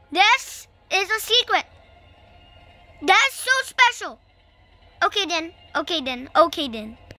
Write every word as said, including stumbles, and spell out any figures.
This is a secret. That's so special. Okay then. Okay then. Okay then.